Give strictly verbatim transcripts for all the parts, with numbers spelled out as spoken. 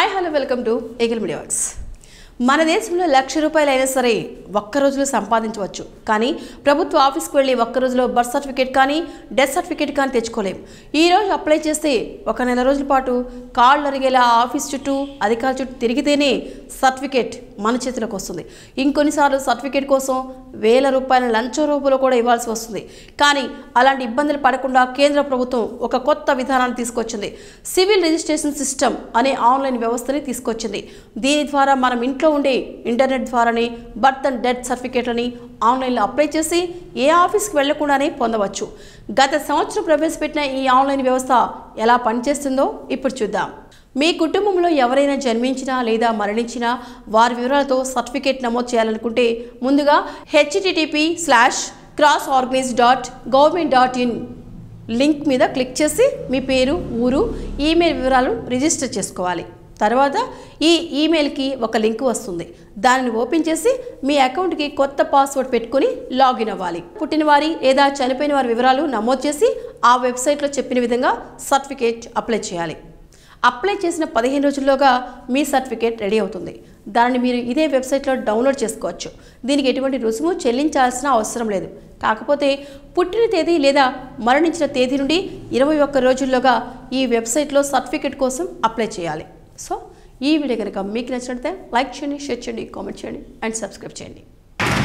Hi hello welcome to eagle media works. మన దేశంలో లక్ష రూపాయలైనా సరే ఒక్క రోజులో సంపాదించవచ్చు. కానీ ప్రభుత్వ ఆఫీస్కి వెళ్ళి ఒక్క రోజులో బర్త్ సర్టిఫికేట్ కానీ డెత్ సర్టిఫికేట్ కానీ తెచ్చుకోలేం. ఈ రోజు అప్లై చేస్తే ఒక నెల రోజుల పాటు కాళ్ళు అరిగేలా ఆఫీస్ చుట్టూ అధికారుల చుట్టూ తిరిగితేనే సర్టిఫికేట్ మన చేతిలోకి వస్తుంది. ఇంకొన్నిసార్లు సర్టిఫికేట్ కోసం వేల రూపాయల లంచం రూపంలో కూడా ఇవ్వాల్సి వస్తుంది. కానీ అలాంటి ఇబ్బందులు పడకుండా కేంద్ర ప్రభుత్వం ఒక కొత్త విధానాన్ని తీసుకొచ్చింది. సివిల్ రిజిస్ట్రేషన్ సిస్టమ్ అనే ఆన్లైన్ వ్యవస్థని తీసుకొచ్చింది. దీని ద్వారా మనం ఇంట్లో ఉండే ఇంటర్నెట్ ద్వారానే బర్త్ అండ్ డెత్ సర్టిఫికేట్లని ఆన్లైన్లో అప్లై చేసి ఏ ఆఫీస్కి వెళ్లకుండానే పొందవచ్చు. గత సంవత్సరం ప్రవేశపెట్టిన ఈ ఆన్లైన్ వ్యవస్థ ఎలా పనిచేస్తుందో ఇప్పుడు చూద్దాం. మీ కుటుంబంలో ఎవరైనా జన్మించినా లేదా మరణించినా వారి వివరాలతో సర్టిఫికేట్ నమోదు చేయాలనుకుంటే ముందుగా HTTP slash cross organise dot government dot in link మీద క్లిక్ చేసి మీ పేరు, ఊరు, ఈమెయిల్ వివరాలు రిజిస్టర్ చేసుకోవాలి. తర్వాత ఈ ఈమెయిల్కి ఒక లింక్ వస్తుంది. దానిని ఓపెన్ చేసి మీ అకౌంట్కి కొత్త పాస్వర్డ్ పెట్టుకుని లాగిన్ అవ్వాలి. పుట్టినవారి లేదా చనిపోయిన వారి వివరాలు నమోదు చేసి ఆ వెబ్సైట్లో చెప్పిన విధంగా సర్టిఫికేట్ అప్లై చేయాలి. అప్లై చేసిన పదిహేను రోజుల్లోగా మీ సర్టిఫికేట్ రెడీ అవుతుంది. దాన్ని మీరు ఇదే వెబ్సైట్లో డౌన్లోడ్ చేసుకోవచ్చు. దీనికి ఎటువంటి రుసుము చెల్లించాల్సిన అవసరం లేదు. కాకపోతే పుట్టిన తేదీ లేదా మరణించిన తేదీ నుండి ఇరవై ఒక్క రోజుల్లోగా ఈ వెబ్సైట్లో సర్టిఫికేట్ కోసం అప్లై చేయాలి. సో ఈ వీడియో కనుక మీకు నచ్చినట్లయితే లైక్ చేయండి, షేర్ చేయండి, కామెంట్ చేయండి అండ్ సబ్స్క్రైబ్ చేయండి.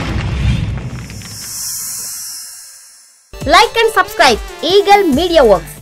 Like and subscribe Eagle Media Works.